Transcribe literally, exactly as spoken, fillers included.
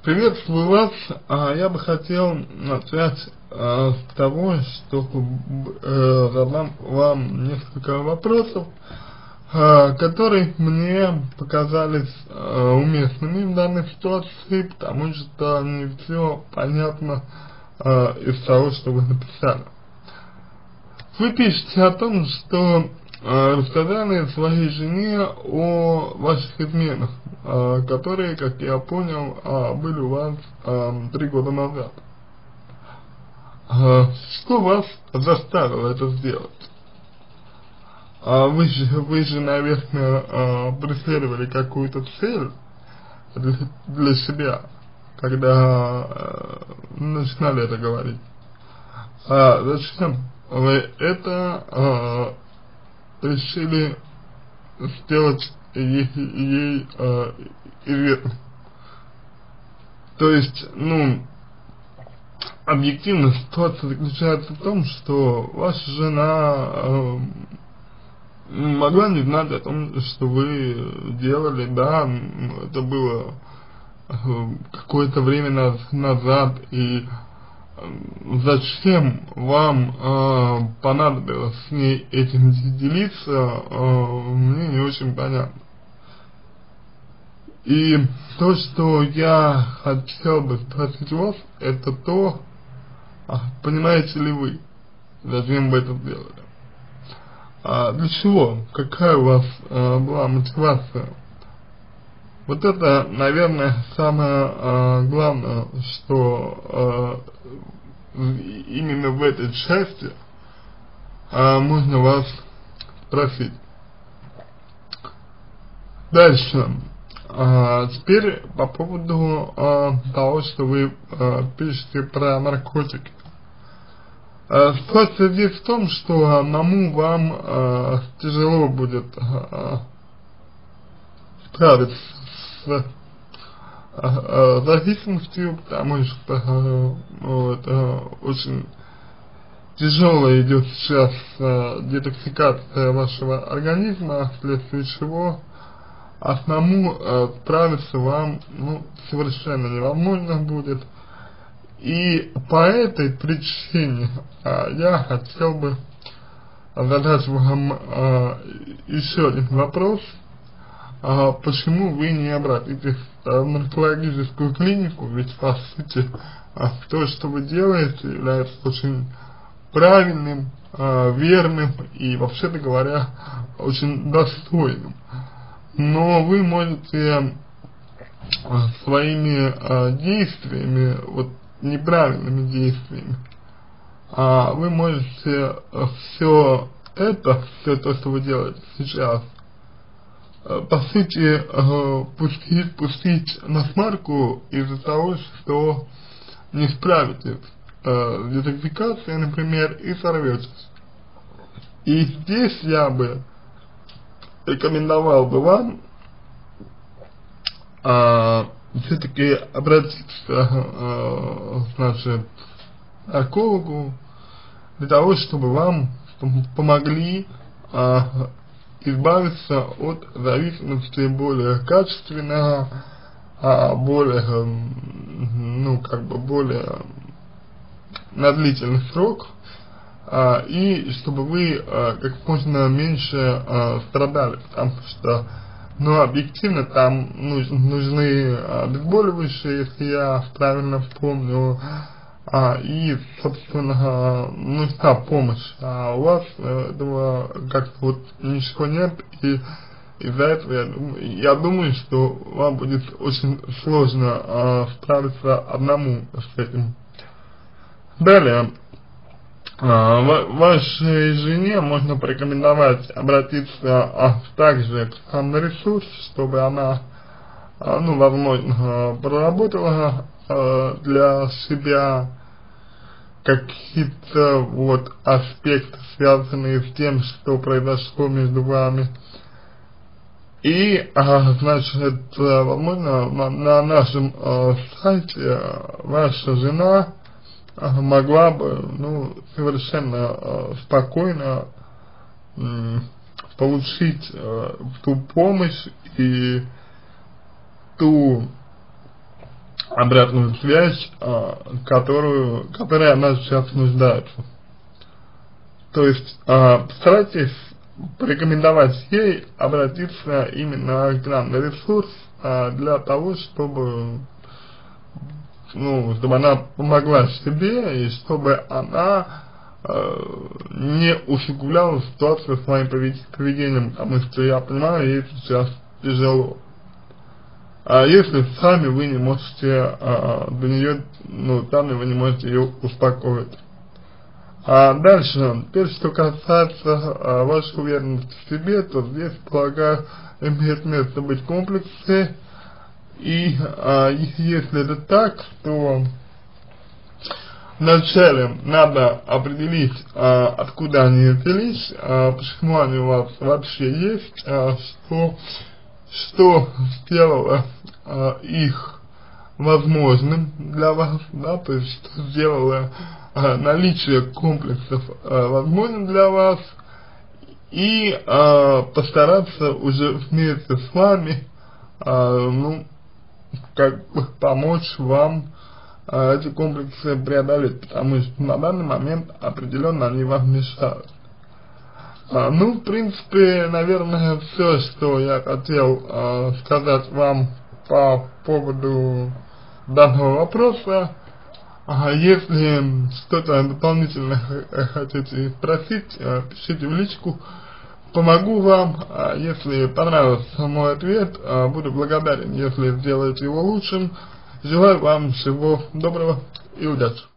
Приветствую вас. А, Я бы хотел начать а, с того, что э, задам вам несколько вопросов, а, которые мне показались а, уместными в данной ситуации, потому что не все понятно а, из того, что вы написали. Вы пишете о том, что э, рассказали своей жене о ваших изменах, э, которые, как я понял, э, были у вас э, три года назад. Э, что вас заставило это сделать? А вы же, вы же, наверное, э, преследовали какую-то цель для, для себя, когда э, начинали это говорить. А зачем вы это э, решили сделать ей, ей э, известно? То есть, ну, объективно ситуация заключается в том, что ваша жена э, могла не знать о том, что вы делали, да, это было э, какое-то время наз назад, и зачем вам э, понадобилось с ней этим делиться, э, мне не очень понятно. И то, что я хотел бы спросить вас, это то, а, понимаете ли вы, зачем вы это сделали? А для чего? Какая у вас э, была мотивация? Вот это, наверное, самое э, главное, что э, именно в этой части э, можно вас спросить. Дальше. А, теперь по поводу а, того, что вы а, пишете про наркотики. А, ситуация здесь в том, что одному вам а, тяжело будет а, справиться с а, а, зависимостью, потому что а, ну, это очень тяжело идет сейчас а, детоксикация вашего организма, вследствие чего одному э, справиться вам, ну, совершенно невозможно будет. И по этой причине э, я хотел бы задать вам э, еще один вопрос. Э, почему вы не обратитесь в наркологическую клинику? Ведь, по сути, э, то, что вы делаете, является очень правильным, э, верным и, вообще-то говоря, очень достойным. Но вы можете а, своими а, действиями, вот неправильными действиями, а, вы можете а, все это, все то, что вы делаете сейчас, а, по сути, а, пустить, пустить на смарку из-за того, что не справитесь а, с детоксикацией, например, и сорветесь. И здесь я бы рекомендовал бы вам а, все-таки обратиться а, значит, к наркологу для того, чтобы вам помогли а, избавиться от зависимости более качественно, а, более, ну, как бы более на длительный срок. А, и чтобы вы а, как можно меньше а, страдали, потому что, ну, объективно там нуж, нужны обезболивающие, если я правильно помню, а, и, собственно, нужна помощь, а у вас этого как-то вот ничего нет, и из-за этого я думаю, я думаю, что вам будет очень сложно а, справиться одному с этим. Далее. А, вашей жене можно порекомендовать обратиться а, также к нам на ресурс, чтобы она, а, ну, возможно, проработала а, для себя какие-то вот аспекты, связанные с тем, что произошло между вами. И, а, значит, возможно, на, на нашем а, сайте ваша жена могла бы, ну, совершенно э, спокойно э, получить э, ту помощь и ту обратную связь, э, которую, которая она сейчас нуждается. То есть э, постарайтесь порекомендовать ей обратиться именно к нам на ресурс э, для того, чтобы, ну, чтобы она помогла себе и чтобы она э, не усугубляла ситуацию своим поведением, потому что я понимаю, ей сейчас тяжело. А если сами вы не можете а, до нее, ну, сами вы не можете ее успокоить. А дальше, теперь, что касается а, вашей уверенности в себе, то здесь, полагаю, имеет место быть комплексы. И а, если это так, то вначале надо определить, а, откуда они взялись, а, почему они у вас вообще есть, а, что что сделало э, их возможным для вас, да, то есть что сделало э, наличие комплексов э, возможным для вас, и э, постараться уже вместе с вами, э, ну, как бы помочь вам э, эти комплексы преодолеть, потому что на данный момент определенно они вам мешают. А, ну, в принципе, наверное, все, что я хотел а, сказать вам по поводу данного вопроса. А, если что-то дополнительно хотите спросить, а, пишите в личку, помогу вам. А если понравился мой ответ, а, буду благодарен, если сделаете его лучшим. Желаю вам всего доброго и удачи.